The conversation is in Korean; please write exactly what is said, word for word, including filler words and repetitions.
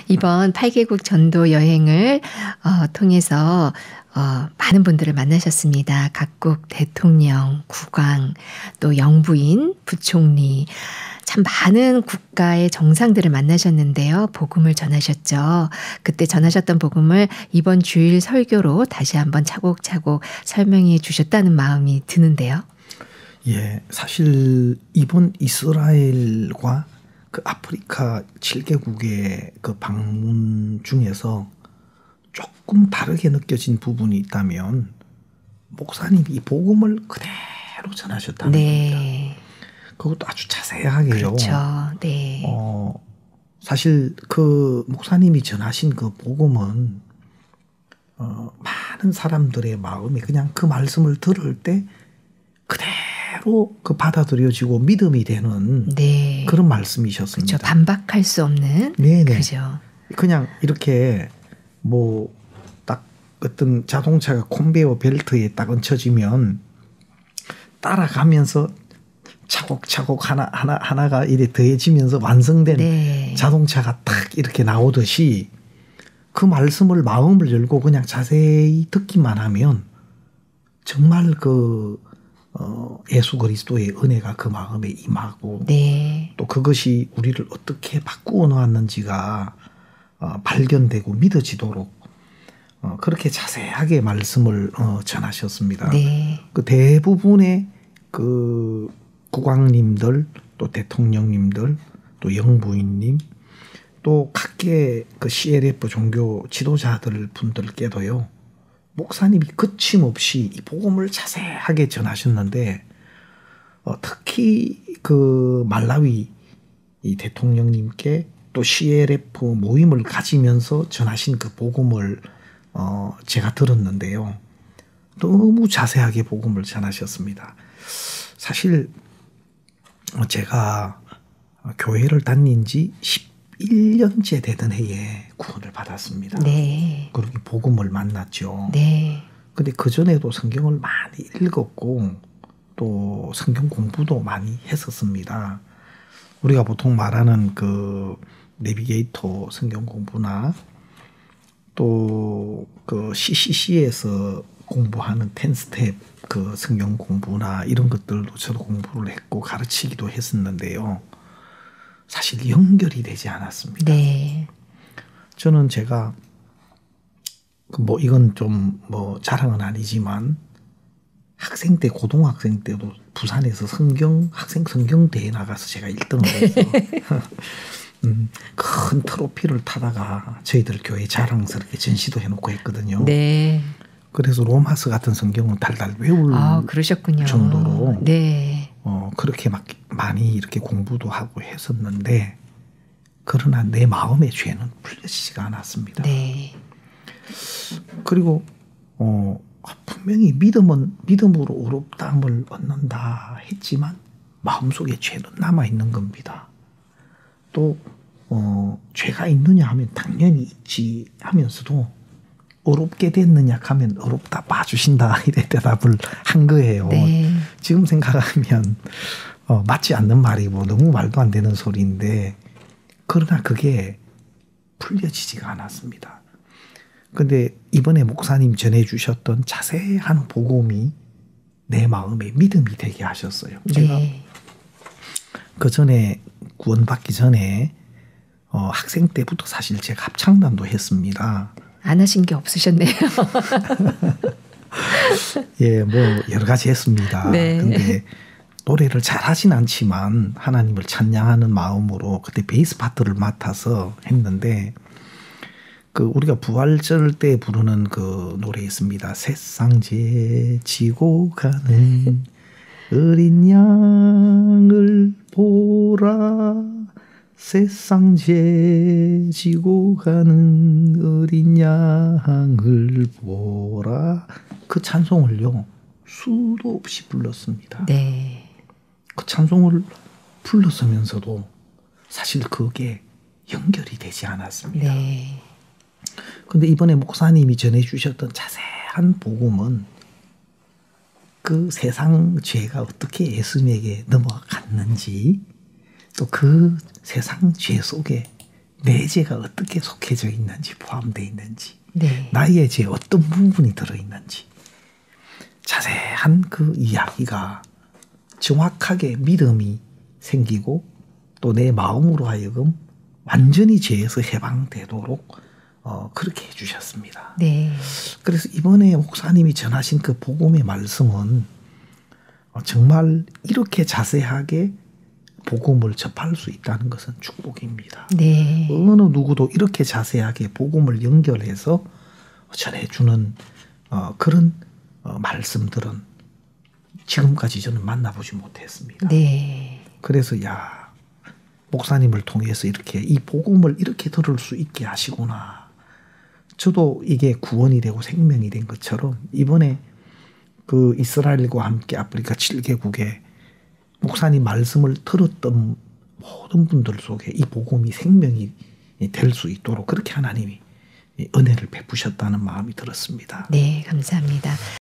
이번 팔 개국 전도 여행을 어, 통해서 어, 많은 분들을 만나셨습니다. 각국 대통령, 국왕, 또 영부인, 부총리, 참 많은 국가의 정상들을 만나셨는데요. 복음을 전하셨죠. 그때 전하셨던 복음을 이번 주일 설교로 다시 한번 차곡차곡 설명해 주셨다는 마음이 드는데요. 예, 사실 이번 이스라엘과 그 아프리카 칠 개국의 그 방문 중에서 조금 다르게 느껴진 부분이 있다면 목사님이 이 복음을 그대로 전하셨다는 네. 겁니다. 그것도 아주 자세하게요. 그렇죠. 네. 어, 사실 그 목사님이 전하신 그 복음은 어, 많은 사람들의 마음이 그냥 그 말씀을 들을 때 그대로 그 받아들여지고 믿음이 되는 네. 그런 말씀이셨습니다. 그렇죠. 반박할 수 없는. 네네. 그죠. 그냥 이렇게 뭐 딱 어떤 자동차가 컨베이어 벨트에 딱 얹혀지면 따라가면서 차곡차곡 하나 하나 하나가 이렇게 더해지면서 완성된 네. 자동차가 딱 이렇게 나오듯이 그 말씀을 마음을 열고 그냥 자세히 듣기만 하면 정말 그 어, 예수 그리스도의 은혜가 그 마음에 임하고 네. 또 그것이 우리를 어떻게 바꾸어 놓았는지가 어, 발견되고 믿어지도록 어, 그렇게 자세하게 말씀을 어, 전하셨습니다. 네. 그 대부분의 그 국왕님들 또 대통령님들 또 영부인님 또 각계 그 씨엘에프 종교 지도자들 분들께도요. 목사님이 거침없이 이 복음을 자세하게 전하셨는데 어, 특히 그 말라위 이 대통령님께 또 씨엘에프 모임을 가지면서 전하신 그 복음을 어, 제가 들었는데요. 너무 자세하게 복음을 전하셨습니다. 사실 제가 교회를 다닌 지 십일 년째 되던 해에 구원을 받았습니다. 네. 그리고 복음을 만났죠. 네. 근데 그전에도 성경을 많이 읽었고 또 성경 공부도 많이 했었습니다. 우리가 보통 말하는 그 내비게이터 성경 공부나 또 그 씨씨씨에서 공부하는 텐 스텝 그 성경 공부나 이런 것들도 저도 공부를 했고 가르치기도 했었는데요. 사실 연결이 되지 않았습니다. 네. 저는 제가 뭐 이건 좀 뭐 자랑은 아니지만 학생 때 고등학생 때도 부산에서 성경 학생 성경 대회 나가서 제가 일 등을 했어요. 음, 큰 트로피를 타다가 저희들 교회 자랑스럽게 전시도 해놓고 했거든요. 네. 그래서 로마서 같은 성경은 달달 외울 아, 그러셨군요. 정도로 네. 어, 그렇게 막 많이 이렇게 공부도 하고 했었는데 그러나 내 마음의 죄는 풀려지지가 않았습니다. 네. 그리고 어, 분명히 믿음은 믿음으로 의롭다함을 얻는다 했지만 마음속에 죄는 남아 있는 겁니다. 또 어, 죄가 있느냐 하면 당연히 있지 하면서도 어렵게 됐느냐 하면 어렵다 봐주신다 이래 대답을 한 거예요. 네. 지금 생각하면 어, 맞지 않는 말이고 너무 말도 안 되는 소리인데 그러나 그게 풀려지지가 않았습니다. 그런데 이번에 목사님 전해주셨던 자세한 복음이 내 마음에 믿음이 되게 하셨어요. 제가 네. 그 전에 구원받기 전에 어, 학생 때부터 사실 제가 합창단도 했습니다. 안 하신 게 없으셨네요. 예, 뭐 여러 가지 했습니다. 네. 근데 노래를 잘하진 않지만 하나님을 찬양하는 마음으로 그때 베이스 파트를 맡아서 했는데 그 우리가 부활절 때 부르는 그 노래 있습니다. 세상죄 지고 가는 어린 양을 보라 세상죄 지고 가는 어린 양을 보라 그 찬송을요 수도 없이 불렀습니다. 네. 그 찬송을 불렀으면서도 사실 그게 연결이 되지 않았습니다. 네. 근데 이번에 목사님이 전해주셨던 자세한 복음은 그 세상 죄가 어떻게 예수님에게 넘어갔는지 또 그 세상 죄 속에 내 죄가 어떻게 속해져 있는지, 포함되어 있는지, 네. 나의 죄 어떤 부분이 들어있는지 자세한 그 이야기가 정확하게 믿음이 생기고 또 내 마음으로 하여금 완전히 죄에서 해방되도록 어, 그렇게 해주셨습니다. 네. 그래서 이번에 목사님이 전하신 그 복음의 말씀은 어, 정말 이렇게 자세하게 복음을 접할 수 있다는 것은 축복입니다. 네. 어느 누구도 이렇게 자세하게 복음을 연결해서 전해주는 어, 그런 어, 말씀들은 지금까지 저는 만나보지 못했습니다. 네. 그래서 야, 목사님을 통해서 이렇게 이 복음을 이렇게 들을 수 있게 하시구나. 저도 이게 구원이 되고 생명이 된 것처럼 이번에 그 이스라엘과 함께 아프리카 칠 개국에 목사님 말씀을 들었던 모든 분들 속에 이 복음이 생명이 될 수 있도록 그렇게 하나님이 은혜를 베푸셨다는 마음이 들었습니다. 네, 감사합니다.